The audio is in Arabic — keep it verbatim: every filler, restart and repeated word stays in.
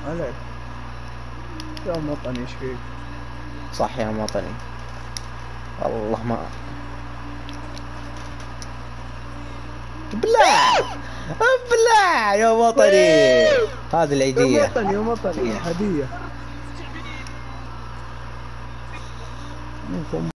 عليك يا وطني ايش فيك؟ صح يا وطني. والله ما بلا بلا يا وطني. هذه يا العيدية. وطني يا وطني هدية.